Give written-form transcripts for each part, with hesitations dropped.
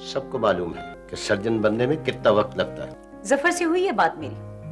सबको मालूम है कि सर्जन बनने में कितना वक्त लगता है। जफर से हुई है बात मेरी।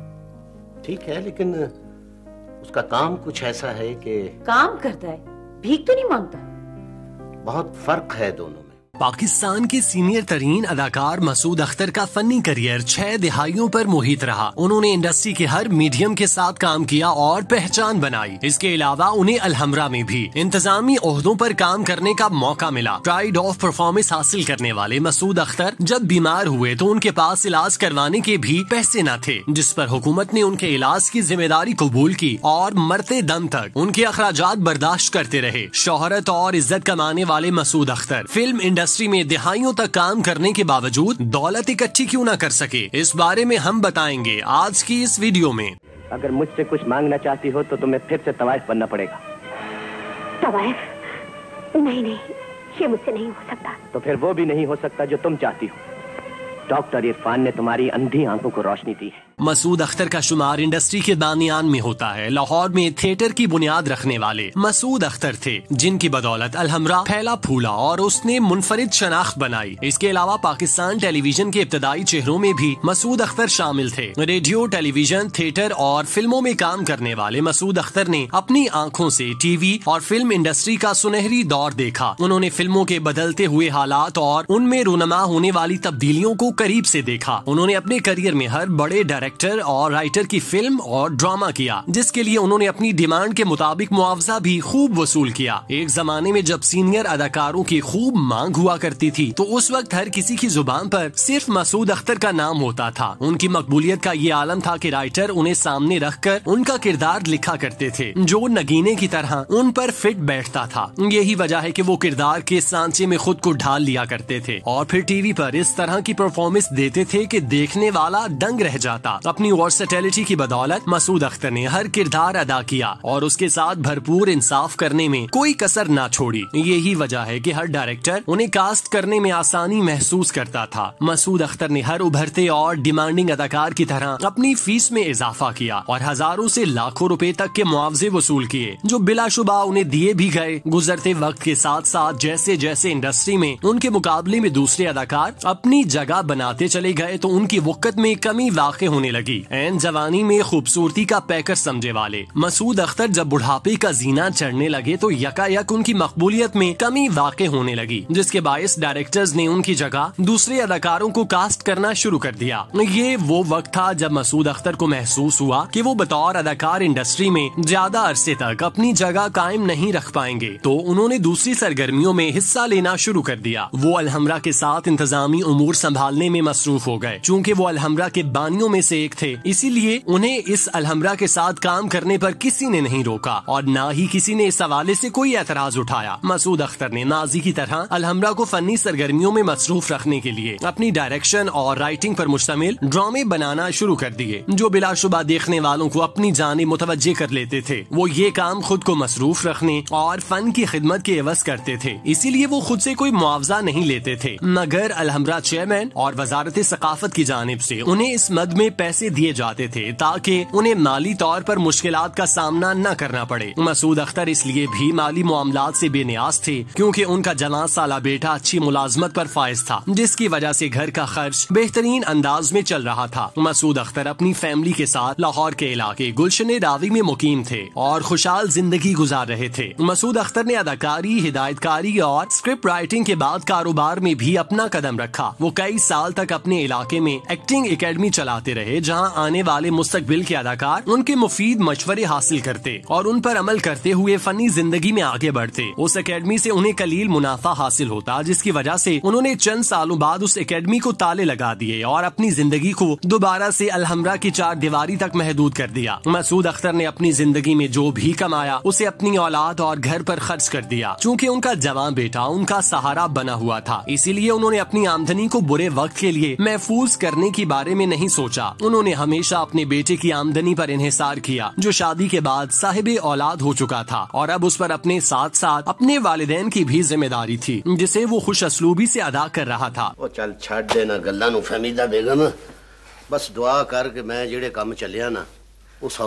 ठीक है, लेकिन उसका काम कुछ ऐसा है कि काम करता है, भीख तो नहीं मांगता। बहुत फर्क है दोनों में। पाकिस्तान के सीनियर तरीन अदाकार मसूद अख्तर का फनी करियर 6 दिहाइयों पर मुहित रहा। उन्होंने इंडस्ट्री के हर मीडियम के साथ काम किया और पहचान बनाई। इसके अलावा उन्हें अलहमरा में भी इंतजामी ओहदों पर काम करने का मौका मिला। प्राइड ऑफ परफॉर्मेंस हासिल करने वाले मसूद अख्तर जब बीमार हुए तो उनके पास इलाज करवाने के भी पैसे न थे, जिस पर हुकूमत ने उनके इलाज की जिम्मेदारी कबूल की और मरते दम तक उनके अखराजात बर्दाश्त करते रहे। शोहरत और इज्जत कमाने वाले मसूद अख्तर फिल्म इंडस्ट्री में दिहाइयों तक काम करने के बावजूद दौलत इकट्ठी क्यों न कर सके, इस बारे में हम बताएंगे आज की इस वीडियो में। अगर मुझसे कुछ मांगना चाहती हो तो तुम्हें फिर से तवाइफ बनना पड़ेगा। तवाइफ? नहीं, ये मुझसे नहीं हो सकता। तो फिर वो भी नहीं हो सकता जो तुम चाहती हो। डॉक्टर इरफान ने तुम्हारी अंधी आंखों को रोशनी दी है। मसूद अख्तर का शुमार इंडस्ट्री के दानियान में होता है। लाहौर में थिएटर की बुनियाद रखने वाले मसूद अख्तर थे, जिनकी बदौलत अलहमरा फैला फूला और उसने मुनफरिद शनाख्त बनाई। इसके अलावा पाकिस्तान टेलीविजन के इब्तदाई चेहरों में भी मसूद अख्तर शामिल थे। रेडियो, टेलीविजन, थिएटर और फिल्मों में काम करने वाले मसूद अख्तर ने अपनी आंखों से टीवी और फिल्म इंडस्ट्री का सुनहरी दौर देखा। उन्होंने फिल्मों के बदलते हुए हालात और उनमें रूनमा होने वाली तब्दीलियों को करीब से देखा। उन्होंने अपने करियर में हर बड़े डायरेक्टर और राइटर की फिल्म और ड्रामा किया, जिसके लिए उन्होंने अपनी डिमांड के मुताबिक मुआवजा भी खूब वसूल किया। एक जमाने में जब सीनियर अदाकारों की खूब मांग हुआ करती थी तो उस वक्त हर किसी की जुबान पर सिर्फ मसूद अख्तर का नाम होता था। उनकी मकबूलियत का ये आलम था कि राइटर उन्हें सामने रखकर उनका किरदार लिखा करते थे, जो नगीने की तरह उन पर फिट बैठता था। यही वजह है कि वो किरदार के सांचे में खुद को ढाल लिया करते थे और फिर टीवी पर इस तरह की परफॉर्मेंस देते थे कि देखने वाला दंग रह जाता। अपनी वर्सेटिलिटी की बदौलत मसूद अख्तर ने हर किरदार अदा किया और उसके साथ भरपूर इंसाफ करने में कोई कसर ना छोड़ी। यही वजह है कि हर डायरेक्टर उन्हें कास्ट करने में आसानी महसूस करता था। मसूद अख्तर ने हर उभरते और डिमांडिंग अदाकार की तरह अपनी फीस में इजाफा किया और हजारों से लाखों रुपए तक के मुआवजे वसूल किए, जो बिलाशुबा उन्हें दिए भी गए। गुजरते वक्त के साथ साथ जैसे जैसे इंडस्ट्री में उनके मुकाबले में दूसरे अदाकार अपनी जगह बनाते चले गए तो उनकी वक़्त में कमी वाक़ई होने लगी। एन जवानी में खूबसूरती का पैकर समझे वाले मसूद अख्तर जब बुढ़ापे का जीना चढ़ने लगे तो यकायक उनकी मकबूलियत में कमी वाक़ई होने लगी, जिसके बायस डायरेक्टर्स ने उनकी जगह दूसरे अदाकारों को कास्ट करना शुरू कर दिया। ये वो वक्त था जब मसूद अख्तर को महसूस हुआ कि वो बतौर अदाकार इंडस्ट्री में ज्यादा अरसे तक अपनी जगह कायम नहीं रख पाएंगे, तो उन्होंने दूसरी सरगर्मियों में हिस्सा लेना शुरू कर दिया। वो अलहमरा के साथ इंतजामी उमूर संभालने में मसरूफ हो गए। चूँकि वो अलहमरा के बानियों में से एक थे, इसीलिए उन्हें इस अलहमरा के साथ काम करने पर किसी ने नहीं रोका और न ही किसी ने इस हवाले से कोई एतराज उठाया। मसूद अख्तर ने नाजी की तरह अलहमरा को फनी सरगर्मियों में मसरूफ रखने के लिए अपनी डायरेक्शन और राइटिंग पर मुश्तमिल ड्रामे बनाना शुरू कर दिए, जो बिलाशुबा देखने वालों को अपनी जानिब मुतवज्जे कर लेते थे। वो ये काम खुद को मसरूफ रखने और फन की खिदमत के एवज करते थे, इसीलिए वो खुद से कोई मुआवजा नहीं लेते थे, मगर अलहमरा चेयरमैन और वजारत सकाफत की जानिब से उन्हें इस मद में पैसे दिए जाते थे ताकि उन्हें माली तौर पर मुश्किलात का सामना न करना पड़े। मसूद अख्तर इसलिए भी माली मामलात से बेनियाज थे क्योंकि उनका जवान साला बेटा अच्छी मुलाजमत पर फायज था, जिसकी वजह से घर का खर्च बेहतरीन अंदाज में चल रहा था। मसूद अख्तर अपनी फैमिली के साथ लाहौर के इलाके गुलशन रावी में मुकीम थे और खुशहाल जिंदगी गुजार रहे थे। मसूद अख्तर ने अदाकारी, हिदायतकारी और स्क्रिप्ट राइटिंग के बाद कारोबार में भी अपना कदम रखा। वो कई साल तक अपने इलाके में एक्टिंग एकेडमी चलाते रहे, जहां आने वाले मुस्तकबिल के अदाकार उनके मुफीद मशवरे हासिल करते और उन पर अमल करते हुए फनी जिंदगी में आगे बढ़ते। उस एकेडमी से उन्हें कलील मुनाफा हासिल होता, जिसकी वजह से उन्होंने चंद सालों बाद उस एकेडमी को ताले लगा दिए और अपनी जिंदगी को दोबारा से अलहमरा की चार दीवारी तक महदूद कर दिया। मसूद अख्तर ने अपनी जिंदगी में जो भी कमाया उसे अपनी औलाद और घर पर खर्च कर दिया। चूँकि उनका जवान बेटा उनका सहारा बना हुआ था, इसीलिए उन्होंने अपनी आमदनी को बुरे वक्त के लिए महफूज करने के बारे में नहीं सोचा। उन्होंने हमेशा अपने बेटे की आमदनी पर इन्हिसार किया, जो शादी के बाद साहिब औलाद हो चुका था और अब उस पर अपने साथ साथ अपने वालिदैन की भी जिम्मेदारी थी, जिसे वो खुश असलूबी से अदा कर रहा था। ओ चल छड़ देना गल्लां नूं फहमीदा बेगम, बस दुआ कर कि मैं जेड़े काम चलिया ना वो सौदा हो जाए।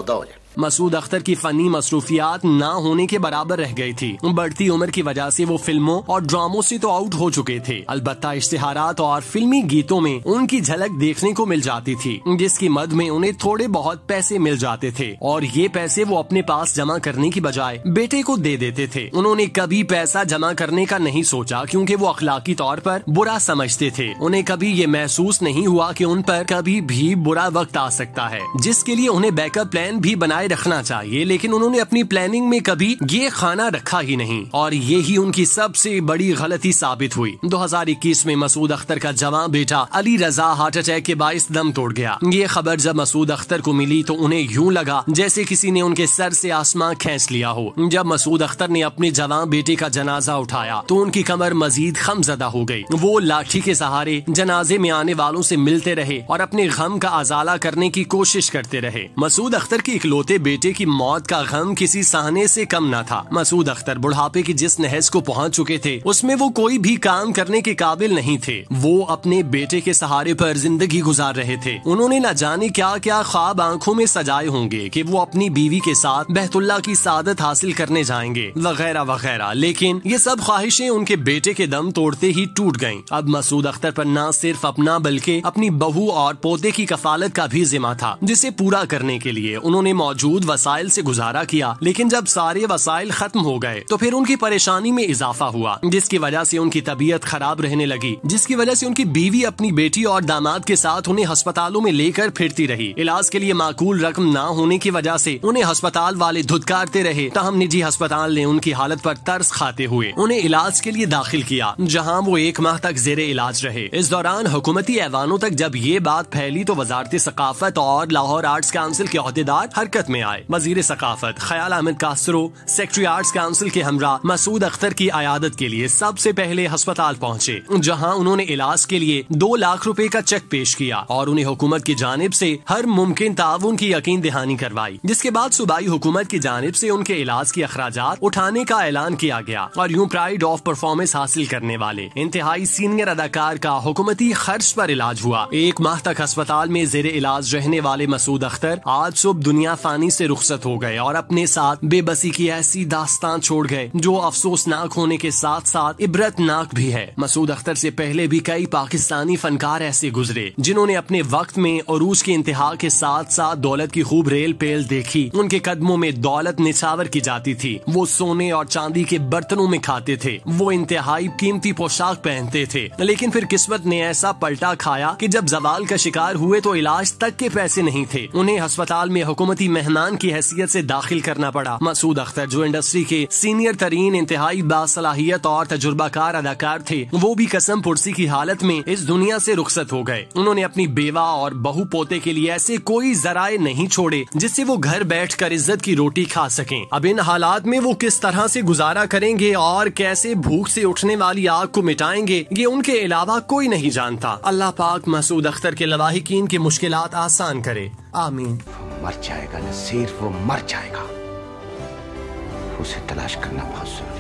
मसूद अख्तर की फनी मसरूफियात ना होने के बराबर रह गई थी। बढ़ती उम्र की वजह से वो फिल्मों और ड्रामों से तो आउट हो चुके थे। अलबत्ता इश्तिहारात और फिल्मी गीतों में उनकी झलक देखने को मिल जाती थी, जिसकी मद में उन्हें थोड़े बहुत पैसे मिल जाते थे और ये पैसे वो अपने पास जमा करने की बजाय बेटे को दे देते थे। उन्होंने कभी पैसा जमा करने का नहीं सोचा, क्योंकि वो अखलाकी तौर पर बुरा समझते थे। उन्हें कभी ये महसूस नहीं हुआ कि उन पर कभी भी बुरा वक्त आ सकता है, जिसके लिए उन्हें बैकअप प्लान भी बनाए रखना चाहिए। लेकिन उन्होंने अपनी प्लानिंग में कभी ये खाना रखा ही नहीं और ये ही उनकी सबसे बड़ी गलती साबित हुई। 2021 में मसूद अख्तर का जवान बेटा अली रजा हार्ट अटैक के बाइस दम तोड़ गया। ये खबर जब मसूद अख्तर को मिली तो उन्हें यूं लगा जैसे किसी ने उनके सर से आसमां खींच लिया हो। जब मसूद अख्तर ने अपने जवान बेटे का जनाजा उठाया तो उनकी कमर मजीद खमजदा हो गई। वो लाठी के सहारे जनाजे में आने वालों से मिलते रहे और अपने गम का अजाला करने की कोशिश करते रहे। मसूद अख्तर के इकलौते बेटे की मौत का गम किसी सहने से कम न था। मसूद अख्तर बुढ़ापे की जिस नहज को पहुंच चुके थे उसमें वो कोई भी काम करने के काबिल नहीं थे। वो अपने बेटे के सहारे पर जिंदगी गुजार रहे थे। उन्होंने न जाने क्या क्या ख्वाब आंखों में सजाए होंगे कि वो अपनी बीवी के साथ बहतुल्ला की सादत हासिल करने जाएंगे, वगैरह वगैरह। लेकिन ये सब ख्वाहिशें उनके बेटे के दम तोड़ते ही टूट गयी। अब मसूद अख्तर पर न सिर्फ अपना बल्कि अपनी बहू और पोते की कफालत का भी जिम्मा था, जिसे पूरा करने के लिए उन्होंने मौजूद वसाइल से गुजारा किया। लेकिन जब सारे वसाइल खत्म हो गए तो फिर उनकी परेशानी में इजाफा हुआ, जिसकी वजह से उनकी तबीयत खराब रहने लगी, जिसकी वजह से उनकी बीवी अपनी बेटी और दामाद के साथ उन्हें अस्पतालों में लेकर फिरती रही। इलाज के लिए माकूल रकम न होने की वजह से उन्हें अस्पताल वाले धुतकारते रहे। तहम निजी अस्पताल ने उनकी हालत पर तरस खाते हुए उन्हें इलाज के लिए दाखिल किया, जहां वो 1 माह तक जेरे इलाज रहे। इस दौरान हुकूमती ऐवानों तक जब ये बात फैली तो वजारत सकाफत और लाहौर आर्ट्स काउंसिल के अहदेदार हरकत में आए। वजीर सकाफत Khayal Ahmed Kasro secretary arts council के हमरा मसूद अख्तर की अयादत के लिए सबसे पहले अस्पताल पहुँचे, जहाँ उन्होंने इलाज के लिए 2 लाख रुपए का चेक पेश किया और उन्हें हुकूमत की जानिब से हर मुमकिन ताउन की यकीन दहानी करवाई। जिसके बाद सूबाई हुकूमत की जानिब से उनके इलाज के अखराजात उठाने का ऐलान किया गया और यूं प्राइड ऑफ परफॉर्मेंस हासिल करने वाले इंतहाई सीनियर अदाकार का हुकूमती खर्च पर इलाज हुआ। 1 माह तक अस्पताल में जेरे इलाज रहने वाले मसूद अख्तर आज सुबह दुनिया फानी से रुखसत हो गए और अपने साथ बेबसी की ऐसी दास्तान छोड़ गए जो अफसोसनाक होने के साथ साथ इबरतनाक भी है। मसूद अख्तर से पहले भी कई पाकिस्तानी फनकार ऐसे गुजरे जिन्होंने अपने वक्त में उरूज की इंतहा के साथ साथ दौलत की खूब रेल पेल देखी। उनके कदमों में दौलत निछावर की जाती थी। वो सोने और चांदी के बर्तनों में खाते थे। वो इंतहाई कीमती पोशाक पहनते थे। लेकिन फिर किस्मत ने ऐसा पलटा खाया कि जब जवाल का शिकार हुए तो इलाज तक के पैसे नहीं थे। उन्हें अस्पताल में हुकूमती मेहमान की हैसियत से दाखिल करना पड़ा। मसूद अख्तर जो इंडस्ट्री के सीनियर तरीन इंतहाई बासलाहियत और तजुर्बाकार अदाकार थे, वो भी कसम पुरसी की हालत में इस दुनिया से रुखसत हो गए। उन्होंने अपनी बेवा और बहू पोते के लिए ऐसे कोई जराए नहीं छोड़े जिससे वो घर बैठकर इज्जत की रोटी खा सकें। अब इन हालात में वो किस तरह से गुजारा करेंगे और कैसे भूख से उठने वाली आग को मिटाएंगे, ये उनके अलावा कोई नहीं जानता। अल्लाह पाक मसूद अख्तर के लवाहिकीन की मुश्किलात आसान करे, आमीन। मर जाएगा नसीर, वो मर जाएगा। उसे तलाश करना बहुत जरूरी है।